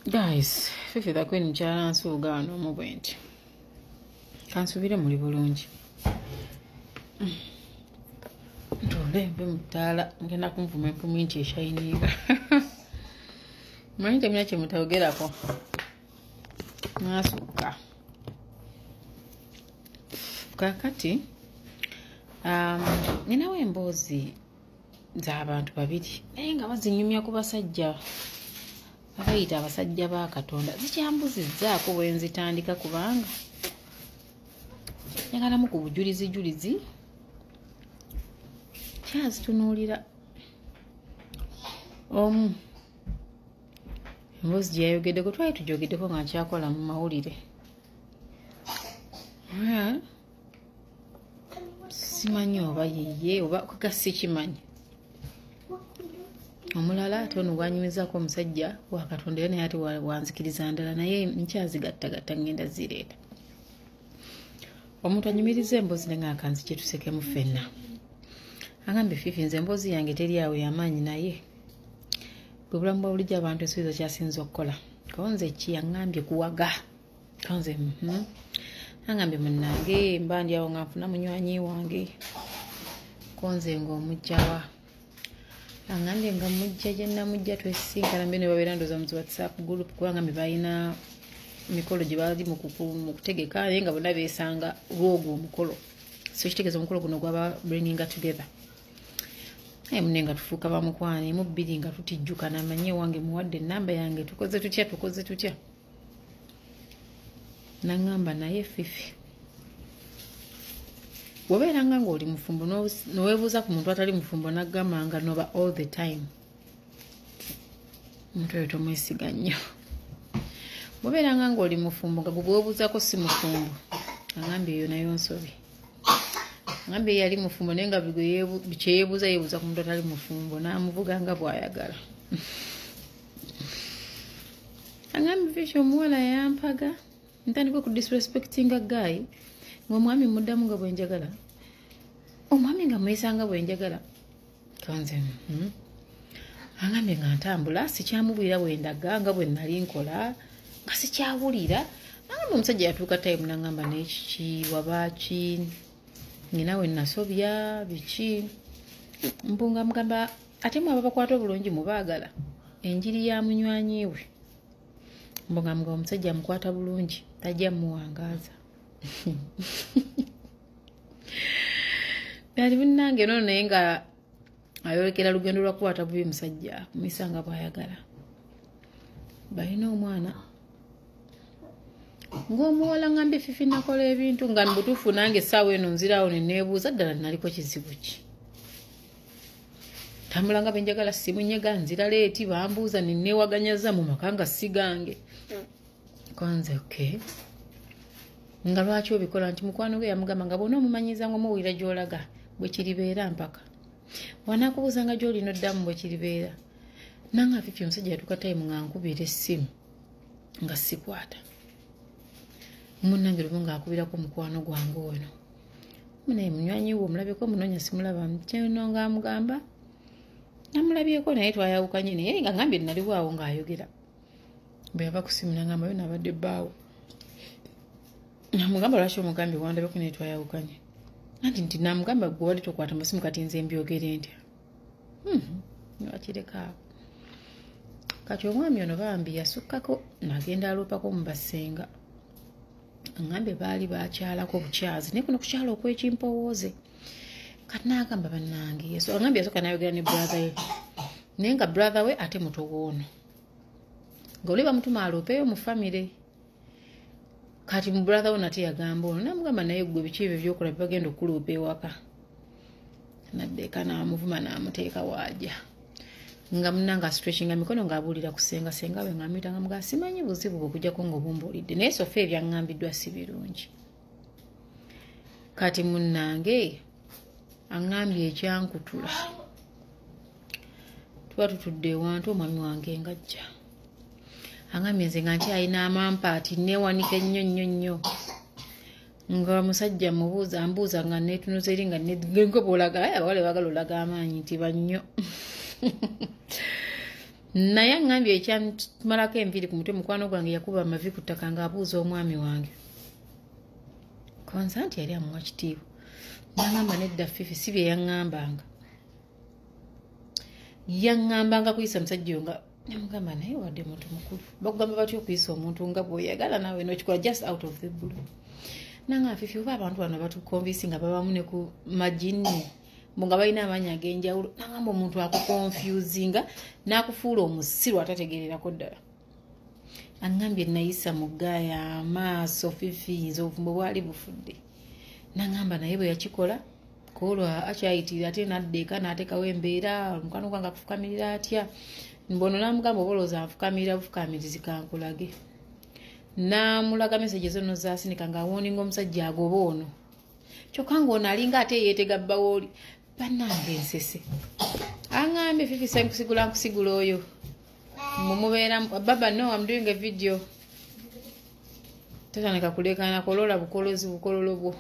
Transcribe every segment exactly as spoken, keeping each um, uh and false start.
Guys, Fifi the Queen mchala nsuuga wano mu bwenti. Kansubire muli bulungi. Ndole mbe mutala ngenda kumvuma empumi nti eshayiniga. Mmanyi temuna kye mutayogerako. Nasuuka. Kakati um, ninawo emboozi z'abantu babiri naye nga bazinyumya ku basajja abayita abasajja ba Katonda. Zikyambuzizzaako bwe nzitandika kubanga njagalamu ku bujulizi julizi kyazitunuulira. Omu emboozi gye yayogeddeko twali tujogeddeko nga nkyakola mu mawulire. Yeah. Simanyi oba yeye oba kuga sikimanyi. Omulala ate ono gwanyumizako omusajja wa Katonda era naye ate wanzikiriza ndala naye nkyazigattagatta ngenda zireeta. Omuntu anyumiriza emboozi ne nga kanzi kye tusekemu ffenna. Agambe Fifi nze emboozi yange teri awo y'amaanyi naye bwe bulamu bwa bulijjo abantu esuubizo kyasinza okukola. Konze ki yaŋŋambye kuwaga. Konze mhm. Angambye munnange mba ndi awo nga nfuna munywanyi wange. Konze ng'omugjawa. Angambye nga mujja gye namujja twesisinkana mbene babeera ndoza mu WhatsApp group kubanga mbe balina mikolo gye bali mu kutegeka naye nga bonna beesanga lwogwo omukolo. So kitegeeza omukolo guno gwaba bringing together. Naye munne nga tufuuka bamukwane mu bbiri nga tutijjukana amanye wange muwadde ennamba yange tukoze tutya tukoze tutya. Nangamba naye Fifi wobeeranga ng'oli mufumbo n'oweebuuza ku muntu atali mufumbo naggamba nga noba all the time omuntu oyo tomwesiga nnyo. Wobeeranga ng'oli mufumbo nga gwe weebuuzako si mufumbo agambye eyo nayo nsobi. Agambye yali mufumbo naye nga kyeyeebuuza yeebuuza ku muntu atali mufumbo n'amuvuga nga bw'ayagala. Agambye Fifi omuwala yampaga ntandika ku disrespecting a guy ng'omwami muddamu nga bwenjagala omwami nga mwesanga bwenjagala. Kanze hmm. Angambye nga ntambula sikyamubwira bwendaga nga bwe nali nkola nga sikyawulira. Angambye omusajja yatuuka time nangamba n'ekiki wabaki ngina we nasobya biki mpunga mugamba ate mwaba bakwata obulungi mubaagala enjiri ya munywanyi we. Mbonga mga omusajja amukwata bulungi tajja muwangaaza. Byali binnange nono naye nga ayolekera lugendo lwa kukwata bubi musajja kumuyisanga bw'ayagala. Balina omwana ng'omuwola ngambye Fifi nakola ebintu nga mbutuufu nange essaawa eno nziraawo ne neebuuza ddala naliko kizibu ki. Tambula nga benjagala simunyega nzira leeti bambuuza ne neewaganyaza mu maka nga sigange. Konze okay. Nga lwaki obikola nti mukwano gwe yamugamba nga bw'ona omumanyiza ngo muwulira gy'olaga bwe kiribeera mpaka. Bw'anaakubuuza nga gy'olina oddamu bwe kiribeera. Nanga Fifi omusajja yatuuka time nga nkubira essimu nga sikwata. Munnange lumu ng'akubirako mukwano gwange ono. Munaye munywanyi wo omulabeko munoonya simulaba kyeno ng'amugamba. Namulabyeko naye twayawukanye naye nga ngambye naliwo awo ng'ayogera. Bwe yava ku simu nangamba yo nabadde bbaawo. Namugamba lwaki omugambye wandabeko naye twayawukanye. Anti nti namugamba gwe wali tokwata masimu kati nze mbyogere ntya. Hmm, wakireka awo. Kati omwami ono bambi yasukkako nagenda aloopako mu basenga. Ngambye baali bakyalako bukyazi naye kuno kukyala okwekimpowooze. Kati n'agamba bannange yesu angambye yasooka n'ayogera ne brother we naye nga brother we ate muto woono ng'oli bamutuma aloopeyo mu famire. Kati mu brother we nate yagamba ono namugamba naye gwe biki ebyo byokola bye bagenda okuloopa ewaka. Naddeeka n'amuvuma n'amuteeka waajja nga munnanga stretchinga mikono ng'abuulira kusenga senga we ng'amuyita nga mugaa simanyi buzibu bwe okujjako ng'obumbuulidde naye sofa ebyaŋŋambiddwa si birungi. Kati munnange angambye ekyankutula tuba tutudde ewantu omwami wange ngajja angambye nze nga nkyalina amampaati neewanika ennyo nnyo nnyo nga musajja mubuuza ambuuza nga neetunuza eri nga ngengo bw'olaga abawala baagala olaga amaanyi nti bannyo naye ngambye ekyamalako enviri ku mutwe mukwano gwange yakuba amavi ku ttaka ng'abuuza omwami wange konza nti yali amuwa kitiibwa nangamba nedda Fifi si bye yaŋŋambanga yaŋŋambanga kuyisa musajja nga namugamba naye wadde muntu mukulu bakugamba batya okuyisa omuntu nga bw'oyagala naawe nokikola just out of the blue nanga Fifi oba abantu bano batukonvisi nga babamu ne ku magini nga balina amaanyi ag'enjawulo nangamba omuntu akukonfusinga n'akufuula omusiru atategeererako ddala aŋŋambye nayisa mu gaaya amaaso Fifi nze obufumbo bwali bufudde nangamba naye bwe yakikola kolwa akyayitirira ate n'addeeka n'ateekawo embeera omukwano gwange akufukamirira atya mbono namugamba obolooza anfukamirira bufukamirizi kankulage namulaga meseje zonna zaasinika ng'awooninga omusajja agoba ono kyokka ng'ono alinga ate yeetega bbawooli bannange ensese aŋŋambye Fifi senkusigula nkusigula oyo mumubeera baba no I'm doing a video tatandika kulekana kolola bukolozi bukololo bwo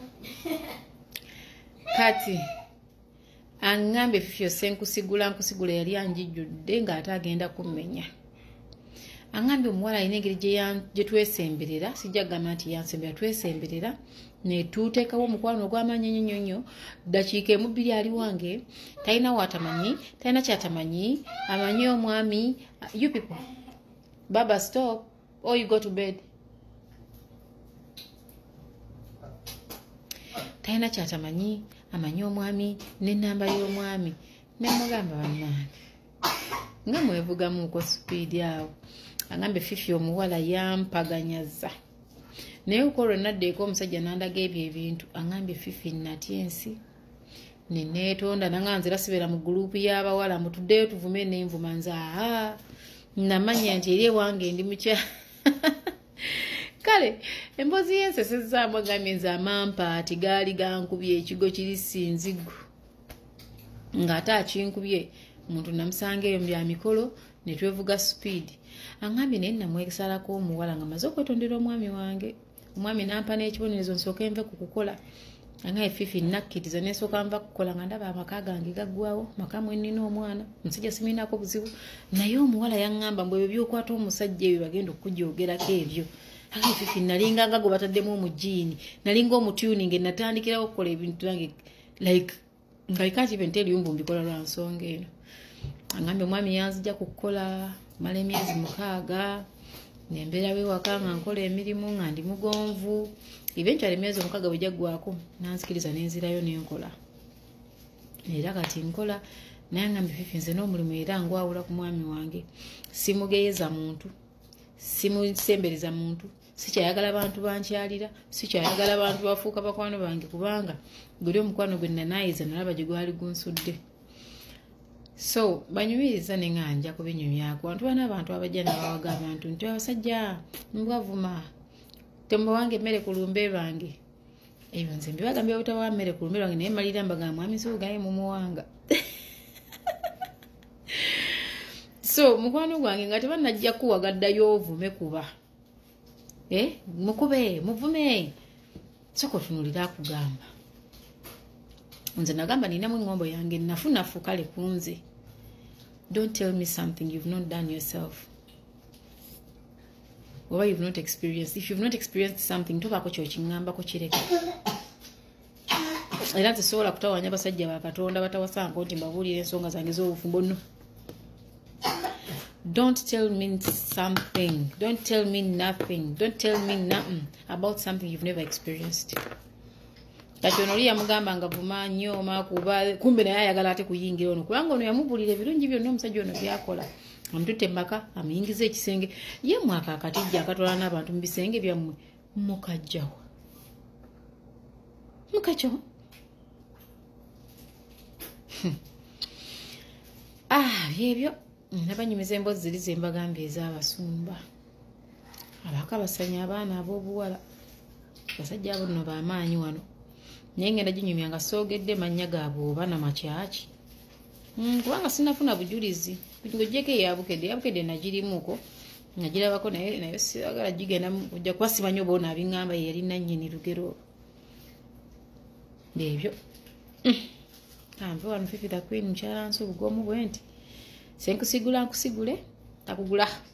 kati aŋŋambye Fifi senkusigula nkusigula yali anjijjudde ng'ate agenda kummenya aŋŋambye omuwala alina engeri gye twesemberera sijja kugamba nti yansemberera twesemberera ne tuteekawo omukwano ogw'amaanyi ennyo nnyo ddakiika emu bbiri ali wange talina watamanyi talina kyatamanyi amanyi omwami you people baba stop or you go to bed talina kyatamanyi amanyi omwami n'ennamba y'omwami nemugamba bannange nga mwevugamuuko sipiidi awo aŋŋambye Fifi omuwala yampaganyaza naye ukolwe naddeeko omusajja nandaga ebyo ebintu aŋŋambye Fifi natya ensi neneetonda nanga nzira sibeera mu guruupu y'abawala mutuddeyo tuvume n'envuma nze aha namanya nti eri ewange ndi mukya kale emboozi y'ensesezaamu agambye nze amampaati gaali gankubye ekigo kiri sinzigu ng'ate akinkubye omuntu namusanga eyo mu bya mikolo ne twevuga sipiidi aŋŋambye naye namwesalako omuwala nga maze okwetondera omwami wange omwami nampa n'ekibonerezo nsooka enve ku kukola aŋŋambye Fifi nakkiriza n'esooka nva kukola nga ndaba amaka gange gaggwawo maka mwe nnina omwana omusajja siminako buzibu naye omuwala yaŋŋamba mbwe ebyo byokwata omusajja ebyo bagenda okujoogerako ebyo aŋŋambye Fifi nalinga nga gwe bataddemu omujiini nalinga omutuning natandikirawo okukola ebintu nange like nga I can't even tell you mbu mbikola lwa nsonga eno aŋŋambye omwami yanzija ku kukola mala emyezi mukaaga nembeera wewaka nga nkola emirimu nga ndi mugonvu eventually emyezi omukaaga bwe jaggwako nanzikiriza nenzirayo nenkola era kati nkola naye aŋŋambye Fifi nze n'omulimu era ngwawula ku mwami wange simugeeyeza muntu simusembereza muntu sikyayagala bantu bankyalira sikyayagala bantu bafuuka bakwano bange kubanga guli omukwano gwe nanaayiza nalaba gye gwali gunsudde so banyumiriza neŋŋanja kubinyumyako bantu bana abantu abajja nabawaga abantu nti abasajja mbwavuma tembawange emmere ku lumbe lwange ebyo nze mbibagambye obutawa mmere ku lumbe lwange naye malira mbagamba mwami sibugaye mumuwanga so mukwano gwange nga tebanajja kuwagaddayo ovume kuba eh mukube muvume soko tunulira akugamba nze nagamba ninamu ngombo yange nafunafu kale kunze don't tell me something you've not done yourself or you've not experienced. If you've not experienced something tobako kyo kingambako kireka era nze sobola kutawanya basajja ba Katonda batawasanga nti mbabuulira ensonga zange z'obufumbo no. Don't tell me something. Don't tell me nothing. Don't tell me nothing about something you've never experienced. Kati ono oli yamugamba nga vuma nnyo makuba kumbe naye ayagala ate kuyingira ono kubanga ono yamubulira ebirungi byonna omusajja ono byakola amututte emmaka amuyingiza ekisenge ye mwaka akatijja akatwala n'abantu mu bisenge byammwe mukajjawa mukajjawa ah byebyo nabanyumiza emboozi ziri ze mbagambye ez'abasumba abaka basanya abaana ab'obuwala basajja abo nno bamaanyi wano naye ngenda ginyumya nga soogedde mannya gaabwe oba namakyaki kubanga sinafuna bujulizi ng'ogyeko eyabukedde yabukedde nagirimuko nagirabako naye naye sigala gigenda kujja kuba simanyi oba ono abiŋŋamba ye yali nannyini lugero ebyo ampe wano Fifi the Queen mukyala nsi obugomu bwe nti senkusigula nkusigule takugula